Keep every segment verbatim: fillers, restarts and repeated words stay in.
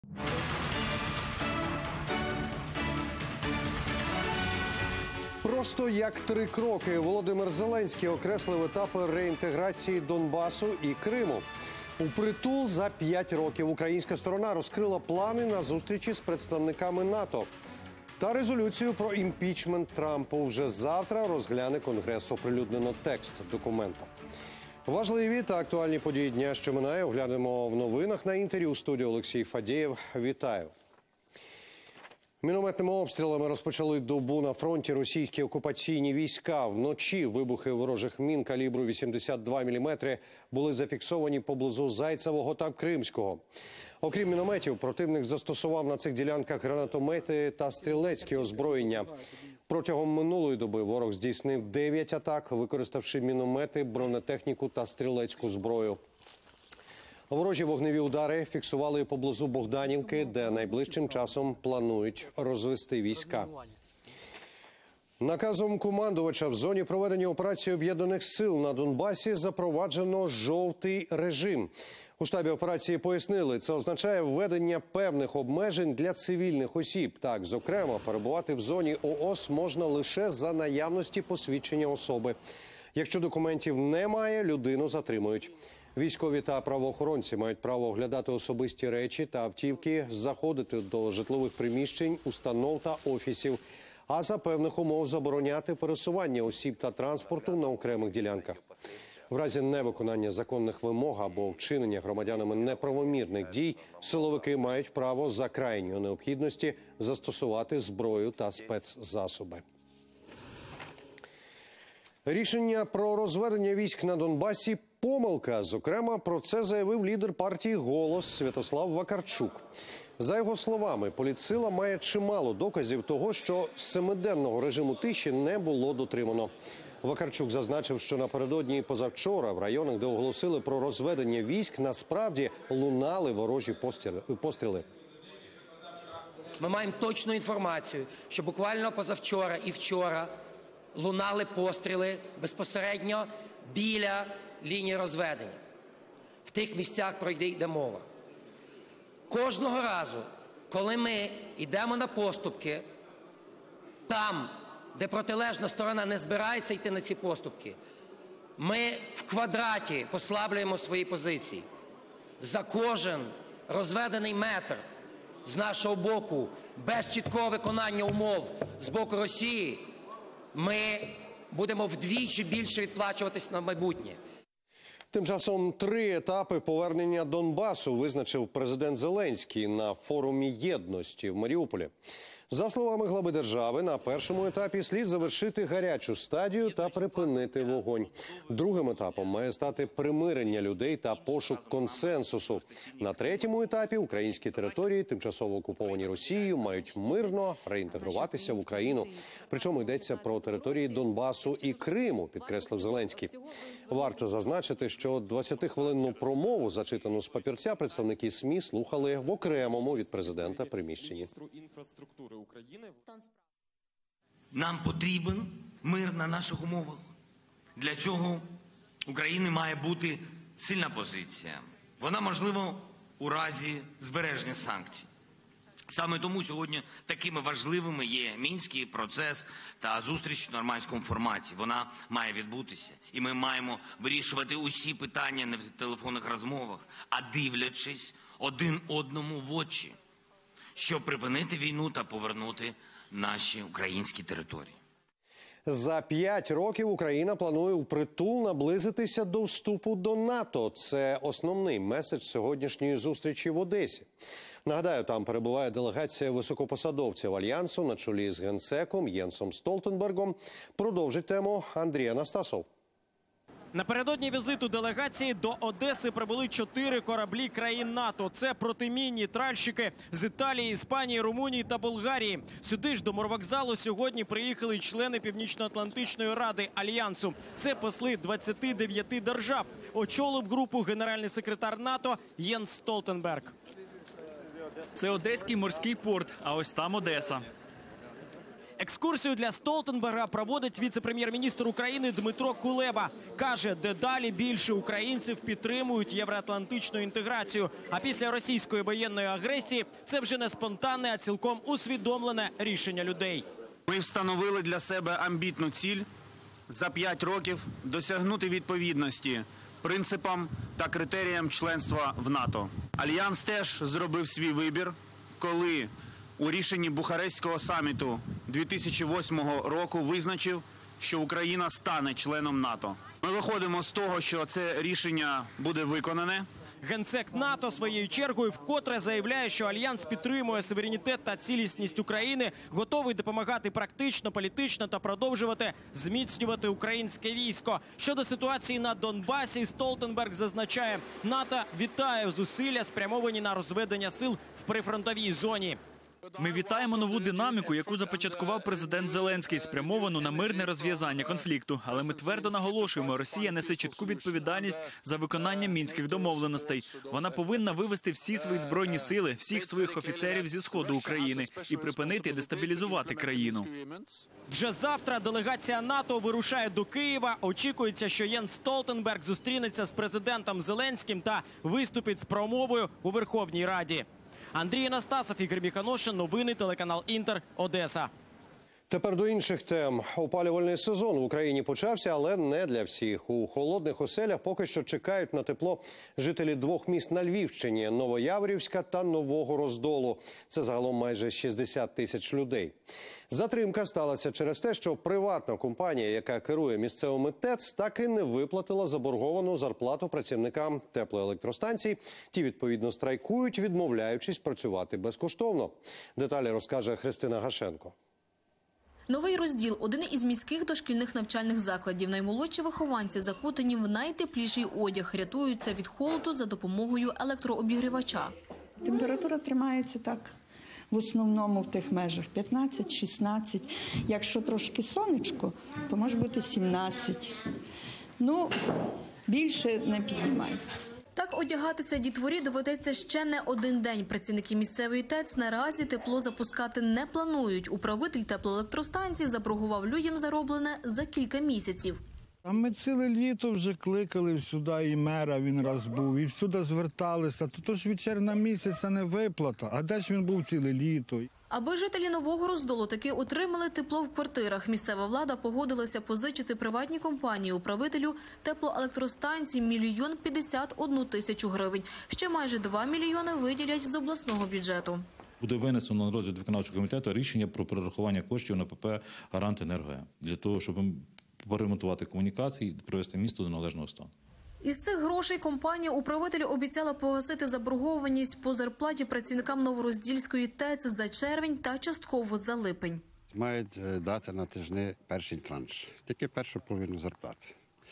Просто як три кроки Володимир Зеленський окреслив етапи реінтеграції Донбасу і Криму. Упритул за п'ять років українська сторона розкрила плани на зустрічі з представниками НАТО. Та резолюцію про імпічмент Трампу вже завтра розгляне Конгрес. Оприлюднено текст документа. Важливі та актуальні події дня, що минає, оглянемо в новинах. На інтерв'ю студії Олексій Фадєєв. Вітаю. Мінометними обстрілами розпочали добу на фронті російські окупаційні війська. Вночі вибухи ворожих мін калібру вісімдесят два міліметри були зафіксовані поблизу Зайцевого та Кримського. Окрім мінометів, противник застосував на цих ділянках гранатомети та стрілецькі озброєння. Протягом минулої доби ворог здійснив дев'ять атак, використавши міномети, бронетехніку та стрілецьку зброю. Ворожі вогневі удари фіксували поблизу Богданівки, де найближчим часом планують розвести війська. Наказом командувача в зоні проведення операції Об'єднаних сил на Донбасі запроваджено жовтий режим. У штабі операції пояснили, це означає введення певних обмежень для цивільних осіб. Так, зокрема, перебувати в зоні ООС можна лише за наявності посвідчення особи. Якщо документів немає, людину затримують. Військові та правоохоронці мають право оглядати особисті речі та автівки, заходити до житлових приміщень, установ та офісів, а за певних умов забороняти пересування осіб та транспорту на окремих ділянках. В разі невиконання законних вимог або вчинення громадянами неправомірних дій силовики мають право за крайньої необхідності застосувати зброю та спецзасоби. Рішення про розведення військ на Донбасі – помилка. Зокрема, про це заявив лідер партії «Голос» Святослав Вакарчук. За його словами, політсила має чимало доказів того, що семиденного режиму тиші не було дотримано. Вакарчук зазначив, що напередодні і позавчора в районах, де оголосили про розведення військ, насправді лунали ворожі постріли. Ми маємо точну інформацію, що буквально позавчора і вчора лунали постріли безпосередньо біля лінії розведення, в тих місцях, про які йде мова. Кожного разу, коли ми йдемо на поступки, там, де протилежна сторона не збирається йти на ці поступки, ми в квадраті послаблюємо свої позиції. За кожен розведений метр з нашого боку, без чіткого виконання умов з боку Росії, ми будемо вдвічі більше відплачуватись на майбутнє. Тим часом три етапи повернення Донбасу визначив президент Зеленський на форумі єдності в Маріуполі. За словами глави держави, на першому етапі слід завершити гарячу стадію та припинити вогонь. Другим етапом має стати примирення людей та пошук консенсусу. На третьому етапі українські території, тимчасово окуповані Росією, мають мирно реінтегруватися в Україну. Причому йдеться про території Донбасу і Криму, підкреслив Зеленський. Варто зазначити, що двадцятихвилинну промову, зачитану з папірця, представники СМІ слухали в окремому від президента приміщенні. Нам потрібен мир на наших умовах. Для цього України має бути сильна позиція. Вона, можливо, у разі збереження санкцій. Саме тому сьогодні такими важливими є Мінський процес та зустріч в нормандському форматі. Вона має відбутися. І ми маємо вирішувати усі питання не в телефонних розмовах, а дивлячись один одному в очі, щоб припинити війну та повернути наші українські території. За п'ять років Україна планує впритул наблизитися до вступу до НАТО. Це основний меседж сьогоднішньої зустрічі в Одесі. Нагадаю, там перебуває делегація високопосадовців Альянсу на чолі з генсеком Єнсом Столтенбергом. Продовжить тему Андрій Анастасов. Напередодні візиту делегації до Одеси прибули чотири кораблі країн НАТО. Це протимінні тральщики з Італії, Іспанії, Румунії та Болгарії. Сюди ж до морвокзалу сьогодні приїхали члени Північно-Атлантичної ради Альянсу. Це посли двадцяти дев'яти держав. Очолив групу генеральний секретар НАТО Єнс Столтенберг. Це Одеський морський порт, а ось там Одеса. Екскурсію для Столтенберга проводить віце-прем'єр-міністр України Дмитро Кулеба. Каже, дедалі більше українців підтримують євроатлантичну інтеграцію. А після російської воєнної агресії це вже не спонтанне, а цілком усвідомлене рішення людей. Ми встановили для себе амбітну ціль за п'ять років досягнути відповідності принципам та критеріям членства в НАТО. Альянс теж зробив свій вибір, коли у рішенні Бухарестського саміту дві тисячі восьмого року визначив, що Україна стане членом НАТО. Ми виходимо з того, що це рішення буде виконане. Генсек НАТО своєю чергою вкотре заявляє, що Альянс підтримує суверенітет та цілісність України, готовий допомагати практично, політично та продовжувати зміцнювати українське військо. Щодо ситуації на Донбасі, Столтенберг зазначає, НАТО вітає зусилля, спрямовані на розведення сил в прифронтовій зоні. Ми вітаємо нову динаміку, яку започаткував президент Зеленський, спрямовану на мирне розв'язання конфлікту. Але ми твердо наголошуємо, Росія несе чітку відповідальність за виконання мінських домовленостей. Вона повинна вивести всі свої збройні сили, всіх своїх офіцерів зі сходу України і припинити дестабілізувати країну. Вже завтра делегація НАТО вирушає до Києва. Очікується, що Єнс Столтенберг зустрінеться з президентом Зеленським та виступить з промовою у Верховній Раді. Андрій Анастасов, Ігор Міханошин, новини, телеканал Інтер, Одеса. Тепер до інших тем. Опалювальний сезон в Україні почався, але не для всіх. У холодних оселях поки що чекають на тепло жителі двох міст на Львівщині – Новояворівська та Нового Роздолу. Це загалом майже шістдесят тисяч людей. Затримка сталася через те, що приватна компанія, яка керує місцевими ТЕЦ, так і не виплатила заборговану зарплату працівникам теплоелектростанцій. Ті, відповідно, страйкують, відмовляючись працювати безкоштовно. Деталі розкаже Христина Гашенко. Новий Розділ – один із міських дошкільних навчальних закладів. Наймолодші вихованці закутані в найтепліший одяг, рятуються від холоду за допомогою електрообігрівача. Температура тримається так в основному в тих межах п'ятнадцять-шістнадцять. Якщо трошки сонечко, то може бути сімнадцять. Ну, більше не піднімається. Так одягатися дітворі доведеться ще не один день. Працівники місцевої ТЕЦ наразі тепло запускати не планують. Управитель теплоелектростанції заборгував людям зароблене за кілька місяців. А ми ціле літо вже кликали сюди, і мера він раз був, і всюди зверталися. То ж від червня місяця не виплата, а де ж він був ціле літо? Аби жителі Нового Роздолу таки отримали тепло в квартирах, місцева влада погодилася позичити приватній компанії управителю теплоелектростанцій мільйон п'ятдесят одну тисячу гривень. Ще майже два мільйони виділять з обласного бюджету. Буде винесено на розгляд виконавчого комітету рішення про перерахування коштів на ПП «Гарант Енерго» для того, щоб поремонтувати комунікації і привести місто до належного стану. Із цих грошей компанія управителю обіцяла погасити заборгованість по зарплаті працівникам Новороздільської ТЕЦ за червень та частково за липень. Мають дати на тижні перший транш, тільки першу половину зарплати.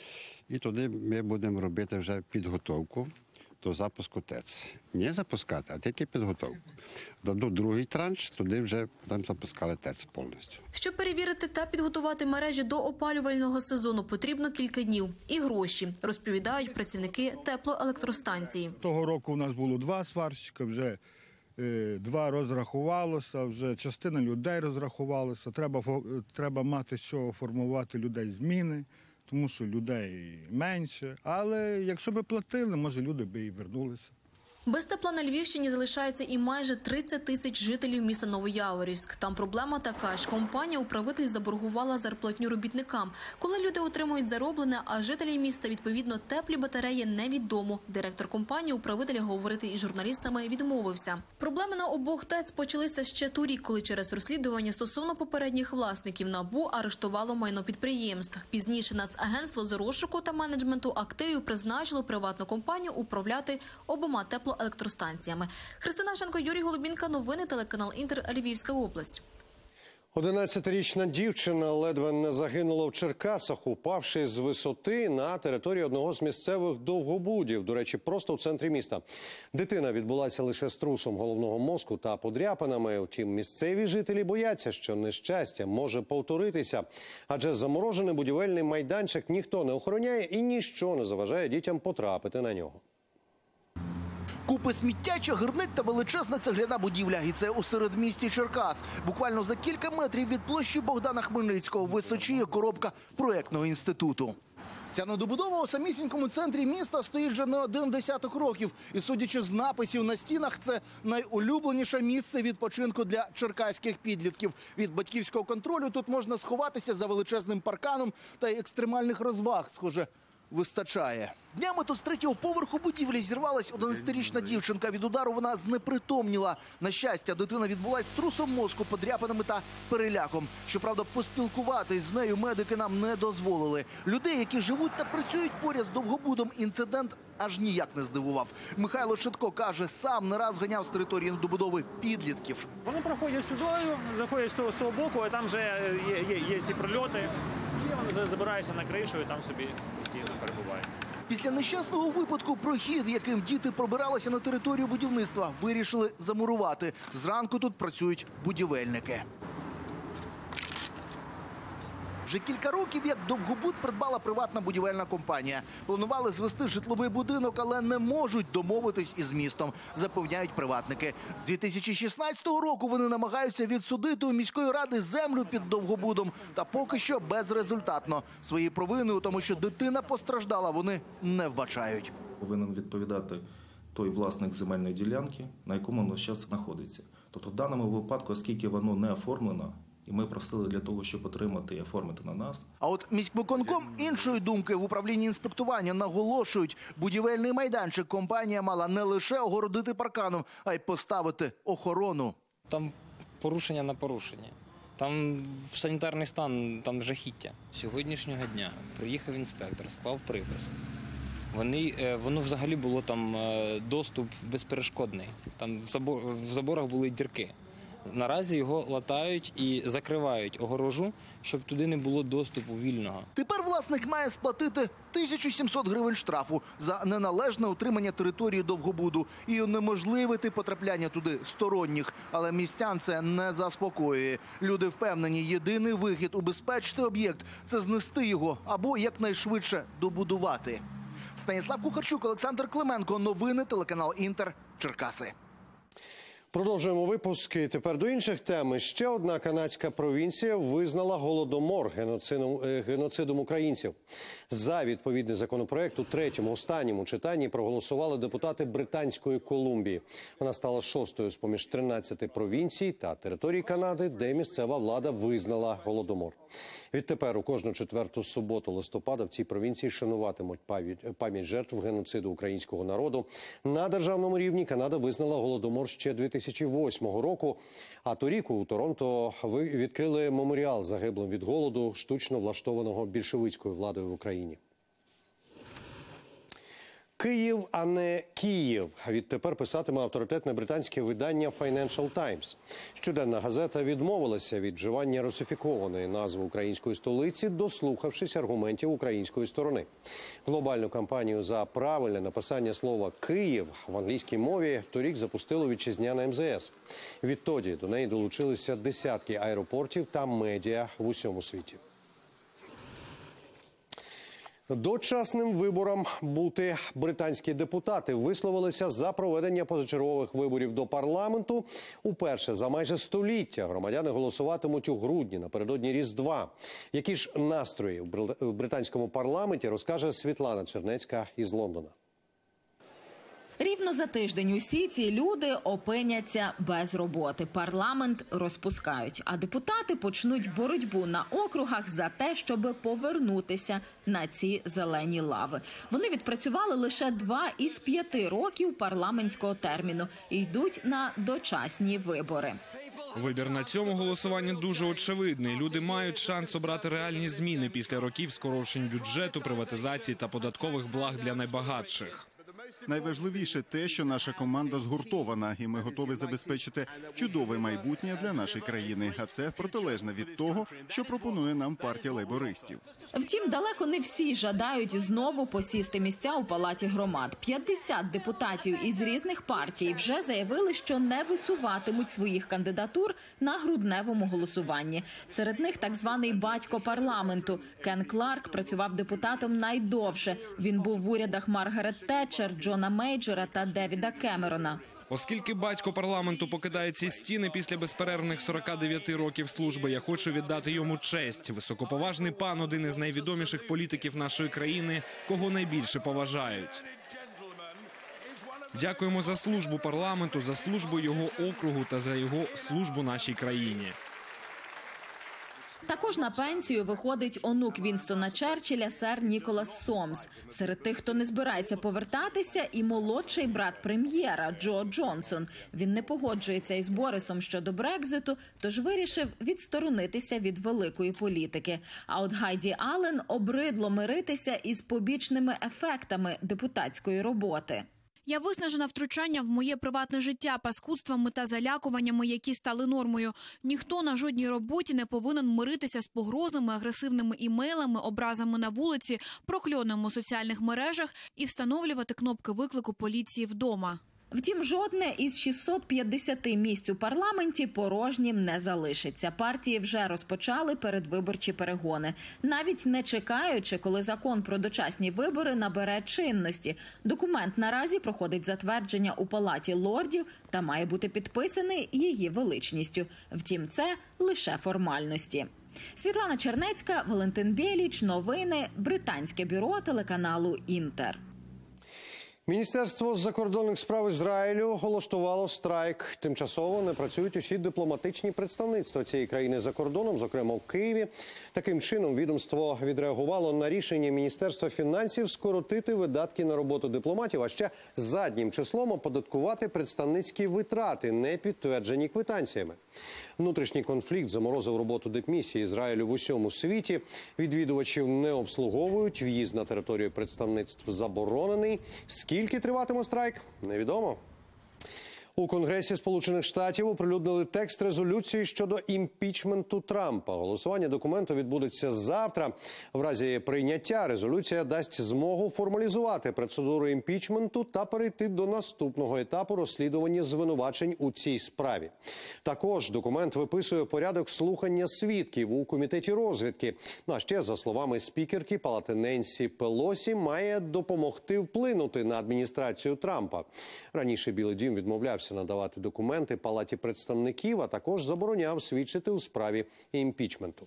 І туди ми будемо робити вже підготовку до запуску ТЕЦ. Не запускати, а тільки підготовку. Дадуть другий транш, туди вже там запускали ТЕЦ повністю. Щоб перевірити та підготувати мережі до опалювального сезону, потрібно кілька днів. І гроші, розповідають працівники теплоелектростанції. Того року у нас було два сварщика, вже е, два розрахувалося, вже частина людей розрахувалася. Треба, треба мати з чого формувати людей зміни, тому що людей менше. Але якщо б платили, може люди б і вернулися. Без тепла на Львівщині залишається і майже тридцять тисяч жителів міста Новояворівськ. Там проблема така ж. Компанія-управитель заборгувала зарплатню робітникам. Коли люди отримують зароблене, а жителі міста, відповідно, теплі батареї невідомо. Директор компанії-управителя говорити із журналістами відмовився. Проблеми на обох ТЕЦ почалися ще торік, коли через розслідування стосовно попередніх власників НАБУ арештувало майно підприємств. Пізніше Нацагентство з розшуку та менеджменту активів призначило приватну компанію управляти обома теплоелектростанціями. електростанціями. Христина Шенко, Юрій Голубінка, новини, телеканал Інтер, Львівська область. одинадцятирічна дівчина ледве не загинула в Черкасах, упавши з висоти на території одного з місцевих довгобудів. До речі, просто в центрі міста. Дитина відбулася лише струсом головного мозку та подряпинами. Втім, місцеві жителі бояться, що нещастя може повторитися. Адже заморожений будівельний майданчик ніхто не охороняє і ніщо не заважає дітям потрапити на нього. Купи сміття, чагарник та величезна цегляна будівля. І це у середмісті Черкас. Буквально за кілька метрів від площі Богдана Хмельницького височіє коробка проєктного інституту. Ця недобудова у самісінькому центрі міста стоїть вже не один десяток років. І судячи з написів на стінах, це найулюбленіше місце відпочинку для черкаських підлітків. Від батьківського контролю тут можна сховатися за величезним парканом, та й екстремальних розваг, схоже, вистачає. Днями тут з третього поверху будівлі зірвалась одинадцятирічна дівчинка. Від удару вона знепритомніла. На щастя, дитина відбулась трусом мозку, подряпинами та переляком. Щоправда, поспілкуватись з нею медики нам не дозволили. Людей, які живуть та працюють поряд з Довгобудом, інцидент аж ніяк не здивував. Михайло Шитко каже, сам не раз ганяв з території недобудови підлітків. Вони проходять сюди, заходять з того, з того боку, а там вже є, є, є ці прильоти. І вони забираються на кришу і там собі постійно перебувають. Після нещасного випадку прохід, яким діти пробиралися на територію будівництва, вирішили замурувати. Зранку тут працюють будівельники. Вже кілька років, як Довгобуд придбала приватна будівельна компанія. Планували звести житловий будинок, але не можуть домовитись із містом, запевняють приватники. З дві тисячі шістнадцятого року вони намагаються відсудити у міської ради землю під Довгобудом. Та поки що безрезультатно. Свої провини у тому, що дитина постраждала, вони не вбачають. Повинен відповідати той власник земельної ділянки, на якому воно зараз знаходиться. Тобто в даному випадку, оскільки воно не оформлено, і ми просили для того, щоб отримати і оформити на нас. А от міськвиконком іншої думки. В управлінні інспектування наголошують, будівельний майданчик компанія мала не лише огородити парканом, а й поставити охорону. Там порушення на порушення. Там санітарний стан, там жахіття. Сьогоднішнього дня приїхав інспектор, склав припис. Вони, воно взагалі було там доступ безперешкодний. Там в заборах були дірки. Наразі його латають і закривають огорожу, щоб туди не було доступу вільного. Тепер власник має сплатити тисячу сімсот гривень штрафу за неналежне утримання території Довгобуду і унеможливити потрапляння туди сторонніх. Але містян це не заспокоює. Люди впевнені, єдиний вихід убезпечити об'єкт – це знести його або якнайшвидше добудувати. Станіслав Кухарчук, Олександр Клименко. Новини, телеканал «Інтер», Черкаси. Продовжуємо випуск. І тепер до інших тем. Ще одна канадська провінція визнала голодомор геноцидом, геноцидом українців. За відповідний законопроект у третьому, останньому читанні проголосували депутати Британської Колумбії. Вона стала шостою з-поміж тринадцяти провінцій та територій Канади, де місцева влада визнала голодомор. Відтепер у кожну четверту суботу листопада в цій провінції шануватимуть пам'ять жертв геноциду українського народу. На державному рівні Канада визнала голодомор ще дві тисячі восьмого року, а торік у Торонто відкрили меморіал загиблим від голоду, штучно влаштованого більшовицькою владою в Україні. Київ, а не Київ. Відтепер писатиме авторитетне британське видання Financial Times. Щоденна газета відмовилася від вживання русифікованої назви української столиці, дослухавшись аргументів української сторони. Глобальну кампанію за правильне написання слова «Київ» в англійській мові торік запустило вітчизняне ем зе ес. Відтоді до неї долучилися десятки аеропортів та медіа в усьому світі. Дочасним виборам бути британські депутати висловилися за проведення позачергових виборів до парламенту. Уперше за майже століття громадяни голосуватимуть у грудні напередодні Різдва. Які ж настрої в британському парламенті, розкаже Світлана Чернецька із Лондона. Рівно за тиждень усі ці люди опиняться без роботи. Парламент розпускають, а депутати почнуть боротьбу на округах за те, щоб повернутися на ці зелені лави. Вони відпрацювали лише два із п'яти років парламентського терміну і йдуть на дочасні вибори. Вибір на цьому голосуванні дуже очевидний. Люди мають шанс обрати реальні зміни після років скорочень бюджету, приватизації та податкових благ для найбагатших. Найважливіше те, що наша команда згуртована, і ми готові забезпечити чудове майбутнє для нашої країни. А це протилежно від того, що пропонує нам партія лейбористів. Втім, далеко не всі жадають знову посісти місця у Палаті громад. п'ятдесят депутатів із різних партій вже заявили, що не висуватимуть своїх кандидатур на грудневому голосуванні. Серед них так званий батько парламенту. Кен Кларк працював депутатом найдовше. Він був в урядах Маргарет Тетчер, Джона Мейджора та Девіда Кемерона. Оскільки батько парламенту покидає ці стіни після безперервних сорока дев'яти років служби, я хочу віддати йому честь. Високоповажний пан – один із найвідоміших політиків нашої країни, кого найбільше поважають. Дякуємо за службу парламенту, за службу його округу та за його службу нашій країні. Також на пенсію виходить онук Вінстона Черчилля, сер Ніколас Сомс. Серед тих, хто не збирається повертатися, і молодший брат прем'єра Джо Джонсон. Він не погоджується із Борисом щодо Брекзиту, тож вирішив відсторонитися від великої політики. А от Гайді Аллен обридло миритися із побічними ефектами депутатської роботи. Я виснажена втручанням в моє приватне життя, паскудствами та залякуваннями, які стали нормою. Ніхто на жодній роботі не повинен миритися з погрозами, агресивними імейлами, образами на вулиці, прокльоном у соціальних мережах і встановлювати кнопки виклику поліції вдома. Втім, жодне із шістсот п'ятдесяти місць у парламенті порожнім не залишиться. Партії вже розпочали передвиборчі перегони, навіть не чекаючи, коли закон про дочасні вибори набере чинності. Документ наразі проходить затвердження у Палаті лордів та має бути підписаний її величністю. Втім, це лише формальності. Світлана Чернецька, Валентин Бєліч, новини, британське бюро телеканалу «Інтер». Міністерство закордонних справ Ізраїлю оголошувало страйк. Тимчасово не працюють усі дипломатичні представництва цієї країни за кордоном, зокрема в Києві. Таким чином, відомство відреагувало на рішення Міністерства фінансів скоротити видатки на роботу дипломатів, а ще заднім числом оподаткувати представницькі витрати, не підтверджені квитанціями. Внутрішній конфлікт заморозив роботу дипмісії Ізраїлю в усьому світі. Відвідувачів не обслуговують, в'їзд на територію представництв заборонений. Скільки триватиме страйк, невідомо. У Конгресі Сполучених Штатів оприлюднили текст резолюції щодо імпічменту Трампа. Голосування документу відбудеться завтра. В разі прийняття резолюція дасть змогу формалізувати процедуру імпічменту та перейти до наступного етапу розслідування звинувачень у цій справі. Також документ виписує порядок слухання свідків у комітеті розвідки. А ще, за словами спікерки Палати Ненсі Пелосі, має допомогти вплинути на адміністрацію Трампа. Раніше Білий дім відмовлявся надавати документи Палаті представників, а також забороняв свідчити у справі імпічменту.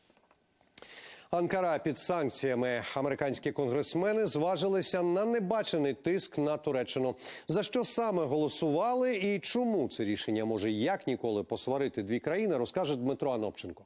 Анкара під санкціями. Американські конгресмени зважилися на небачений тиск на Туреччину. За що саме голосували і чому це рішення може як ніколи посварити дві країни, розкаже Дмитро Анопченко.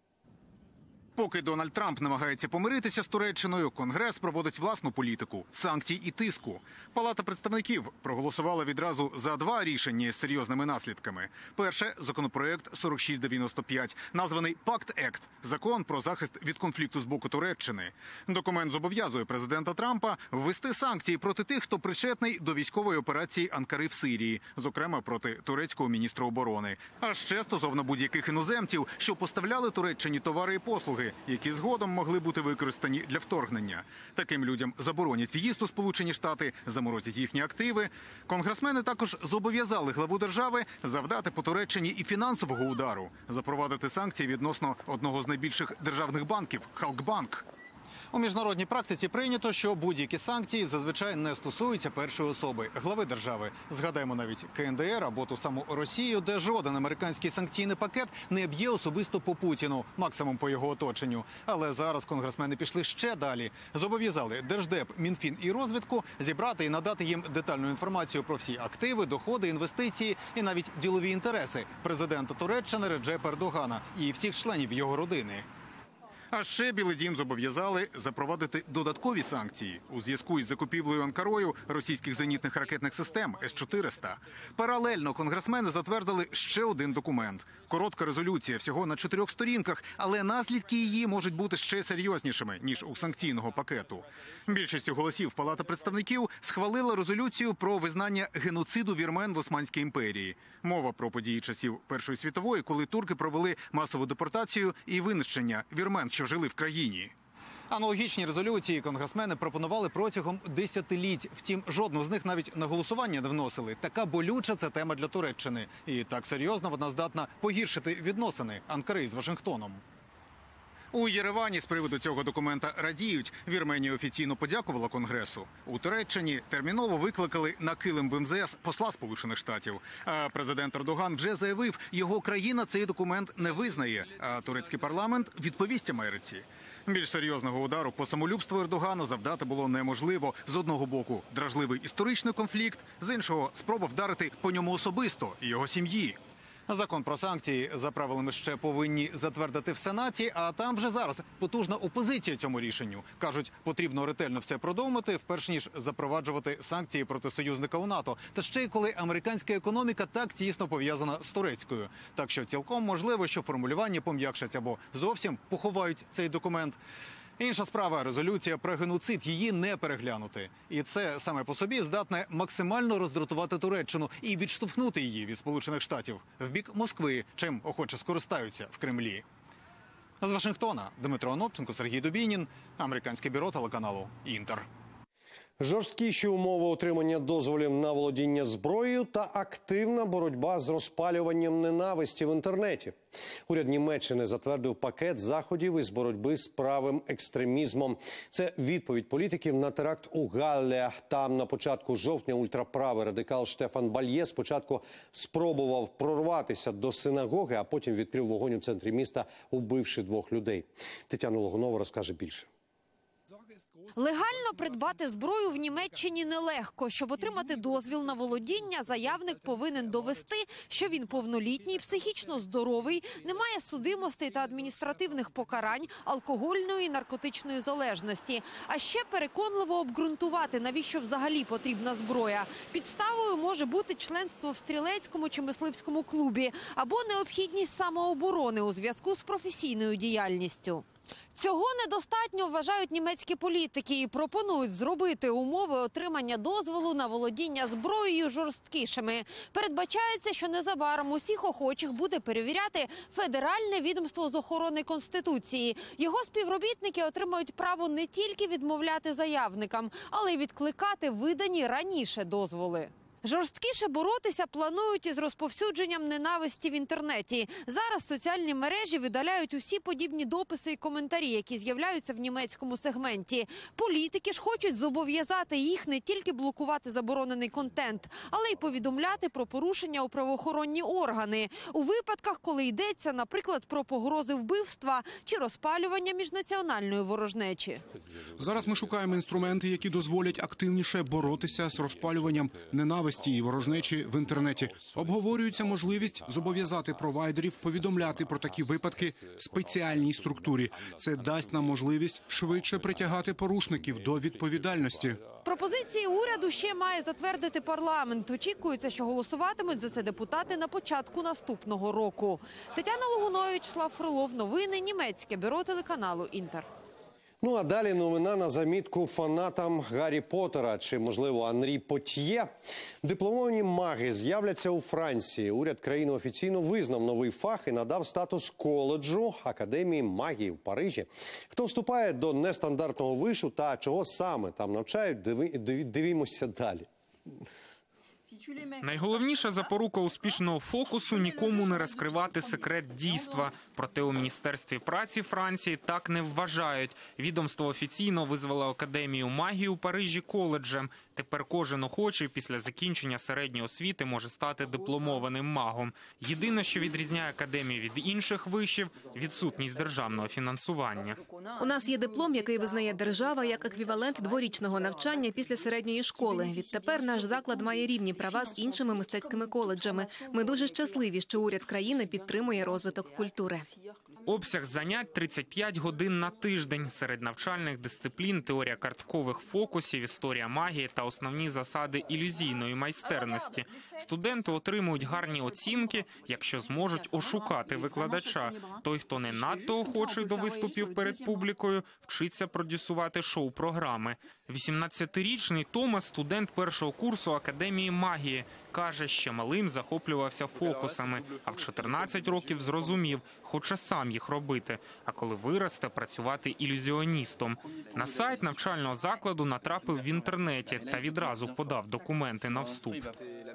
Поки Дональд Трамп намагається помиритися з Туреччиною, Конгрес проводить власну політику – санкцій і тиску. Палата представників проголосувала відразу за два рішення з серйозними наслідками. Перше – законопроект сорок шість дев'яносто п'ять, названий «Пакт-Ект» – закон про захист від конфлікту з боку Туреччини. Документ зобов'язує президента Трампа ввести санкції проти тих, хто причетний до військової операції Анкари в Сирії, зокрема проти турецького міністра оборони. А ще стосовно будь-яких іноземців, що поставляли Туреччині товари і послуги, які згодом могли бути використані для вторгнення. Таким людям заборонять в'їзд у Сполучені Штати, заморозять їхні активи. Конгресмени також зобов'язали главу держави завдати по Туреччині і фінансового удару, запровадити санкції відносно одного з найбільших державних банків – Халкбанк. У міжнародній практиці прийнято, що будь-які санкції зазвичай не стосуються першої особи – глави держави. Згадаємо навіть ка ен де ер або ту саму Росію, де жоден американський санкційний пакет не б'є особисто по Путіну, максимум по його оточенню. Але зараз конгресмени пішли ще далі. Зобов'язали Держдеп, Мінфін і розвідку зібрати і надати їм детальну інформацію про всі активи, доходи, інвестиції і навіть ділові інтереси президента Туреччини Реджепа Ердогана і всіх членів його родини. А ще Білий дім зобов'язали запровадити додаткові санкції у зв'язку із закупівлею Анкарою російських зенітних ракетних систем С чотириста. Паралельно конгресмени затвердили ще один документ. Коротка резолюція, всього на чотирьох сторінках, але наслідки її можуть бути ще серйознішими, ніж у санкційного пакету. Більшістю голосів Палата представників схвалила резолюцію про визнання геноциду вірмен в Османській імперії. Мова про події часів Першої світової, коли турки провели масову депортацію і винищення вірмен, що жили в країні. Аналогічні резолюції конгресмени пропонували протягом десятиліть. Втім, жодну з них навіть на голосування не вносили. Така болюча це тема для Туреччини. І так серйозно вона здатна погіршити відносини Анкари з Вашингтоном. У Єревані з приводу цього документа радіють. Вірменія офіційно подякувала Конгресу. У Туреччині терміново викликали на килим в ем зе ес посла Сполучених Штатів. А президент Ердоган вже заявив, його країна цей документ не визнає, а турецький парламент відповість Америці. Більш серйозного удару по самолюбству Ердогана завдати було неможливо. З одного боку – дражливий історичний конфлікт, з іншого – спроба вдарити по ньому особисто і його сім'ї. Закон про санкції за правилами ще повинні затвердити в Сенаті, а там вже зараз потужна опозиція цьому рішенню. Кажуть, потрібно ретельно все продумати, вперше ніж запроваджувати санкції проти союзника у НАТО. Та ще й коли американська економіка так тісно пов'язана з турецькою. Так що цілком можливо, що формулювання пом'якшать або зовсім поховають цей документ. Інша справа – резолюція про геноцид. Її не переглянути. І це саме по собі здатне максимально роздратувати Туреччину і відштовхнути її від Сполучених Штатів в бік Москви, чим охоче скористаються в Кремлі. З Вашингтона Дмитро Анопченко, Сергій Дубінін, американське бюро телеканалу «Інтер». Жорсткіші умови отримання дозволів на володіння зброєю та активна боротьба з розпалюванням ненависті в інтернеті. Уряд Німеччини затвердив пакет заходів із боротьби з правим екстремізмом. Це відповідь політиків на теракт у Галле. Там на початку жовтня ультраправий радикал Штефан Бальє спочатку спробував прорватися до синагоги, а потім відкрив вогонь у центрі міста, убивши двох людей. Тетяна Логунова розкаже більше. Легально придбати зброю в Німеччині нелегко. Щоб отримати дозвіл на володіння, заявник повинен довести, що він повнолітній, психічно здоровий, не має судимостей та адміністративних покарань, алкогольної і наркотичної залежності. А ще переконливо обґрунтувати, навіщо взагалі потрібна зброя. Підставою може бути членство в стрілецькому чи мисливському клубі або необхідність самооборони у зв'язку з професійною діяльністю. Цього недостатньо, вважають німецькі політики, і пропонують зробити умови отримання дозволу на володіння зброєю жорсткішими. Передбачається, що незабаром усіх охочих буде перевіряти Федеральне відомство з охорони Конституції. Його співробітники отримають право не тільки відмовляти заявникам, але й відкликати видані раніше дозволи. Жорсткіше боротися планують із розповсюдженням ненависті в інтернеті. Зараз соціальні мережі видаляють усі подібні дописи і коментарі, які з'являються в німецькому сегменті. Політики ж хочуть зобов'язати їх не тільки блокувати заборонений контент, але й повідомляти про порушення у правоохоронні органи. У випадках, коли йдеться, наприклад, про погрози вбивства чи розпалювання міжнаціональної ворожнечі. Зараз ми шукаємо інструменти, які дозволять активніше боротися з розпалюванням ненависті і ворожнечі в інтернеті. Обговорюється можливість зобов'язати провайдерів повідомляти про такі випадки спеціальній структурі. Це дасть нам можливість швидше притягати порушників до відповідальності. Пропозиції уряду ще має затвердити парламент. Очікується, що голосуватимуть за це депутати на початку наступного року. Тетяна Логунова, Вячеслав Фролов. Новини. Німецьке бюро телеканалу «Інтер». Ну а далі новина на замітку фанатам Гаррі Поттера чи, можливо, Анрі Потьє. Дипломовані маги з'являться у Франції. Уряд країни офіційно визнав новий фах і надав статус коледжу Академії магії в Парижі. Хто вступає до нестандартного вишу та чого саме там навчають, диви, дивімося далі. Найголовніша запорука успішного фокусу – нікому не розкривати секрет дійства. Проте у Міністерстві праці Франції так не вважають. Відомство офіційно визвало Академію магії у Парижі коледжем. Тепер кожен охочий після закінчення середньої освіти може стати дипломованим магом. Єдине, що відрізняє Академію від інших вишів – відсутність державного фінансування. У нас є диплом, який визнає держава як еквівалент дворічного навчання після середньої школи. Відтепер наш заклад має рівні права з іншими мистецькими коледжами. Ми дуже щасливі, що уряд країни підтримує розвиток культури. Обсяг занять – тридцять п'ять годин на тиждень. Серед навчальних дисциплін – теорія карткових фокусів, історія магії та основні засади ілюзійної майстерності. Студенти отримують гарні оцінки, якщо зможуть ошукати викладача. Той, хто не надто охочий до виступів перед публікою, вчиться продюсувати шоу-програми. вісімнадцятирічний Томас – студент першого курсу Академії магії. Каже, ще малим захоплювався фокусами, а в чотирнадцять років зрозумів, хоче сам їх робити, а коли виросте – працювати ілюзіоністом. На сайт навчального закладу натрапив в інтернеті та відразу подав документи на вступ.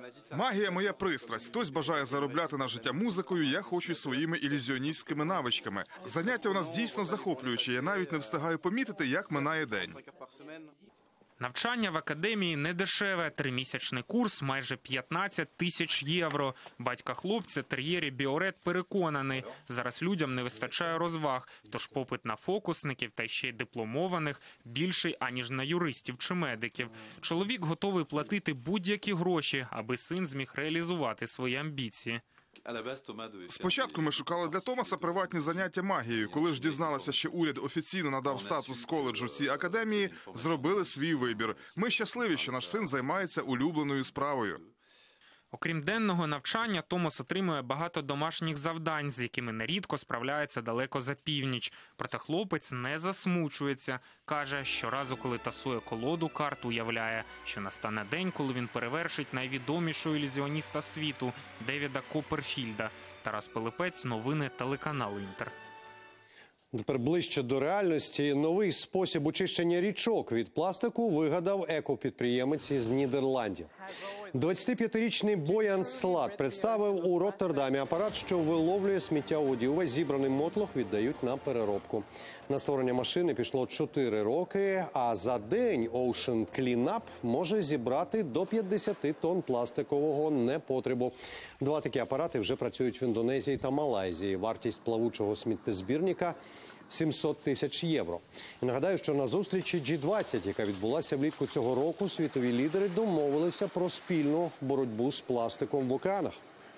Магія – моя пристрасть. Хтось бажає заробляти на життя музикою, я хочу своїми ілюзіоністськими навичками. Заняття у нас дійсно захоплюючі, я навіть не встигаю помітити, як минає день. Навчання в академії не дешеве. Тримісячний курс – майже п'ятнадцять тисяч євро. Батька хлопця, тер'єрі Біорет, переконаний, зараз людям не вистачає розваг, тож попит на фокусників та ще й дипломованих більший, аніж на юристів чи медиків. Чоловік готовий платити будь-які гроші, аби син зміг реалізувати свої амбіції. Спочатку ми шукали для Томаса приватні заняття магією. Коли ж дізналися, що уряд офіційно надав статус коледжу цій академії, зробили свій вибір. Ми щасливі, що наш син займається улюбленою справою. Окрім денного навчання, Томас отримує багато домашніх завдань, з якими нерідко справляється далеко за північ. Проте хлопець не засмучується. Каже, щоразу, коли тасує колоду карт, уявляє, що настане день, коли він перевершить найвідомішого ілюзіоніста світу – Девіда Копперфільда. Тарас Пилипець, новини, телеканал «Інтер». Тепер ближче до реальності. Новий спосіб очищення річок від пластику вигадав екопідприємець із Нідерландів. двадцятип'ятирічний Боян Слат представив у Роттердамі апарат, що виловлює сміття у воді. Увесь зібраний мотлох віддають на переробку. На створення машини пішло чотири роки, а за день Ocean Cleanup може зібрати до п'ятдесят тонн пластикового непотребу. Два такі апарати вже працюють в Індонезії та Малайзії. Вартість плавучого сміттєзбірника – сімсот тисяч євро. І нагадаю, що на зустрічі джі двадцять, яка відбулася влітку цього року, світові лідери домовилися про спільну боротьбу з пластиком в океанах.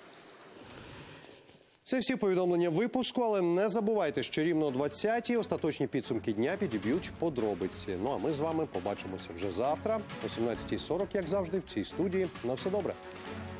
Це всі повідомлення випуску, але не забувайте, що рівно о двадцятій остаточні підсумки дня підіб'ють подробиці. Ну а ми з вами побачимося вже завтра о сімнадцятій сорок, як завжди, в цій студії. На все добре.